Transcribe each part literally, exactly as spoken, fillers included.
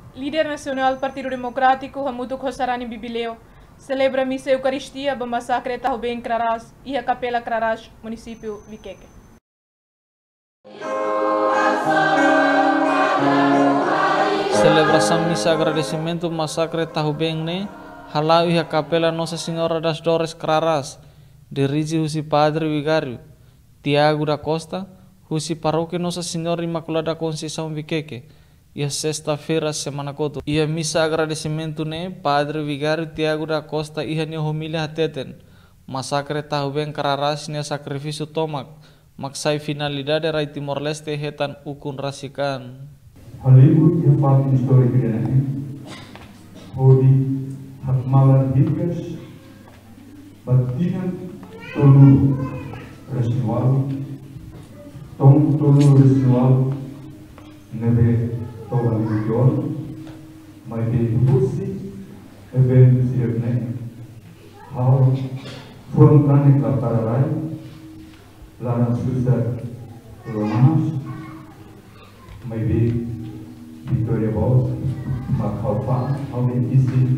líder nacional Partido Democrático Hamutu Khosarani Bibileo celebra missa Eucaristia ba massacre Tahubeng Craras e a Capela Craras, município Viqueque. Celebração missa agradecimento massacre Tahubeng ne halau e a Capela Nossa Senhora das Dores Craras, dirige husi Padre Vigário Tiago da Costa, husi Paróquia Nossa Senhora Imaculada Conceição Viqueque. E a sexta-feira, semana koto. E a missa agradecimento ne Padre Vigário Tiago da Costa e a família hateten. Massacre Tahubeng Craras ne sacrifício tomak. Maksai finalidade rai Timor Leste hetan ukun rasikan. Hollywood e a parte histórica de Nehem. Hodi hakmalan hikas. Batinan tolu residual. Tom tolu residual. Nebe toda religion, mas de tudo evento se evne, how frontane la pararai, la nasusa romanas, mas de Victoria Falls, Macaupa, how de isi,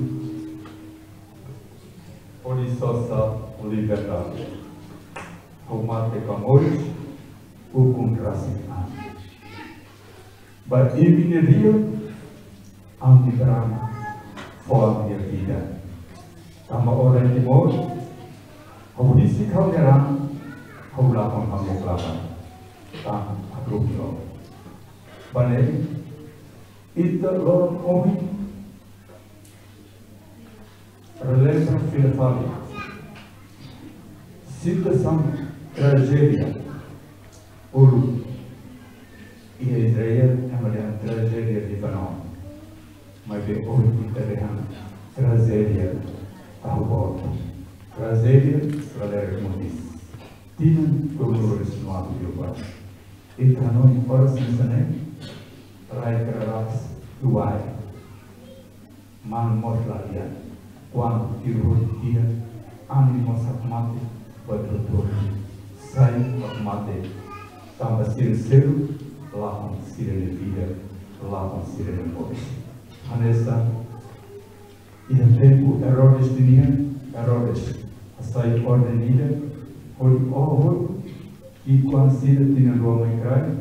Odissosa Liberdade, how mate camões, o contrasignado. But even in real, anti-drama for minha vida. Tama orang Timor, kau disi kau nyerang, kau lakukan kamu kelapa, tak aku kau. Balik, itu lorong kami, relation filafali, situação tragédia, ulu. E Israel é uma tragédia de Libanon, mas é hoje terreno tragédia a bordo, tragédia para como diz. Tinha todo esse modo de operar. E também para se saber, rai keras duai, man mosladia, quando tiro dia, ânimo sakmate, betul sai sakmate, tambah sincero. Lapan sirene vida, lapan sirene morte. Hanessa, in el tempo errores tenían, errores, hasta el orden vida, hoy ojo, y cuando sirve tienen Roma y Cray,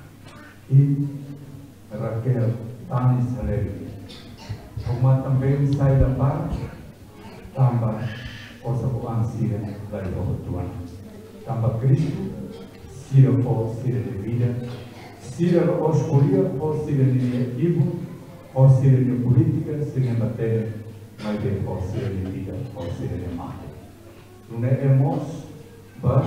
y Raquel, Tanis, Alegre. Como também sai da paz, também possa puan sirene dari ojo Tuhan. Tambah Cristo, sirene o sirene vida, Sira o escolher, ou sira de vivo, ou sira de política, sira de matéria, mas bem, ou sira de vida, ou sira de mate. Não é hemos, ba,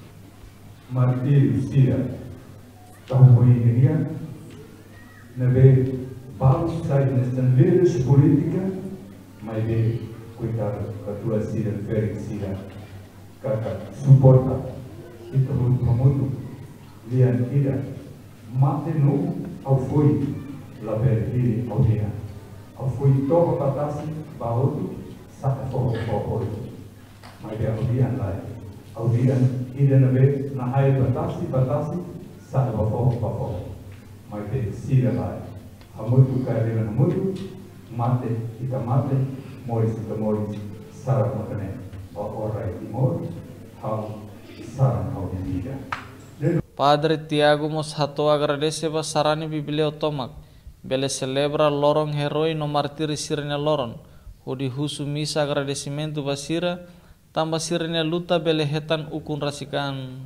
martírio, sira, tão ruim, não é, balos, sai nesta líderes política, mas bem, cuidado, que a tua sira, férica, sira, que suporta, e tudo, muito, lian, ira, Matenu ao foi la verdade ao dia, ao foi todo batasi baoto saca fogo fogo, mas é ao dia lá, ao dia ida na vez na ai batasi batasi saca fogo fogo, mas é sira lá, a muito carreira no muito, mate ita mate, moris ita moris, sara matane, o orai timor, ao sara ao dia. Padre Tiago Moshato agradece basarani Bibileo tomak, bele celebra lorong heroi no martiri sirene loron, hudi husu misa agradecimento basira, tambah sirene luta bele hetan ukun rasikan.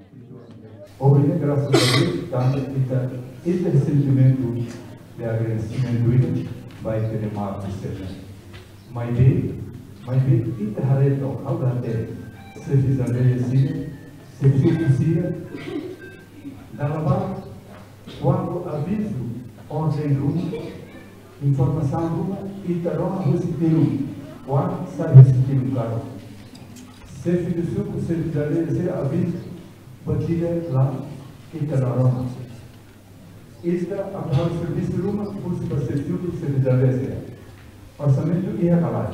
Hoje, graças a Deus, também esse sentimento de agradecimento vai ter mais certeza. Mas bem, mas bem, ita hareto, ao date, se fizer assim, se fizer dalam quando aviso ordem rumah, informação rumah, kita rumah harus tiru, quando sabe se tiru caro. Se fizer suco, se fizer se aviso, batida lá, kita rumah. Esta após o serviço rumah, pulse para ser suco, se fizer se. Orçamento e acabar.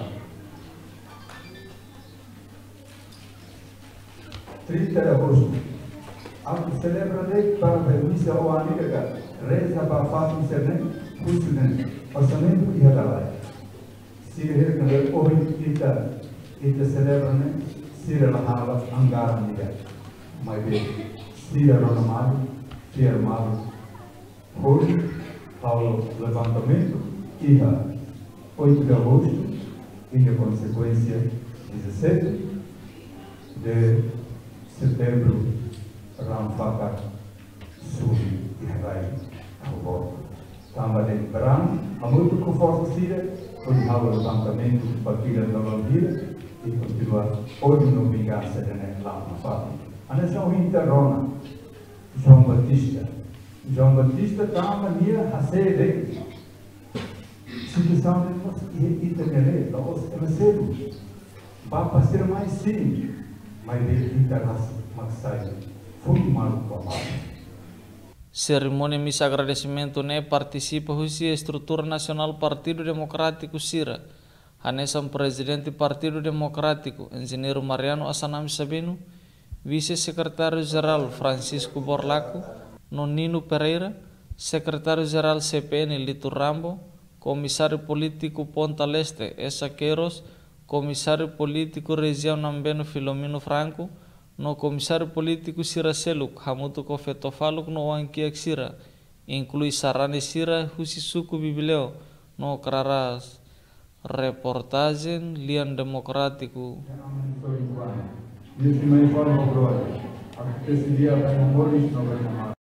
trinta de agosto. Aku celebra lei para permissão ao amiga reza para fazer internet, funcionando. orçamento e radar. Se ver que hoje kita kita celebra né, se relahava anggar niga, mas bem, se renomado, se armado, hoje ao levantamento e a oito de agosto e a consequência dezessete de setembro Ramfaka Subi e Rai Agora. Também de verão, há muito conforto tira, onde há o levantamento para tirar da vida e continuar hoje no vingança de lá na fala. A nação interrona, João Batista. João Batista também a ser situação de nós e italiano, nós é cedo. Vai ser mais sim, mas ele internacional, mas sai, foi mal para mal. Cerimônia missa agradecimento né participa a estrutura nacional Partido Democrático Sira. Anessa presidente Partido Democrático, engenheiro Mariano Assanami Sabino, vice-secretário-geral Francisco Borlaco, Nonino Pereira, secretário-geral C P N Lito Rambo, comissário político Ponta Leste Essa Queiroz, comissário político região Nambeno Filomeno Franco, no comissário político Sira Seluk, Hamutu Kofetofaluk no Wankiak Sira, inclui Sarane Sira, Husisuku Bibileo, no Craras, reportagem Lian Democrático. Isso me informa agora. A que esse dia vai morrer, não vai morrer.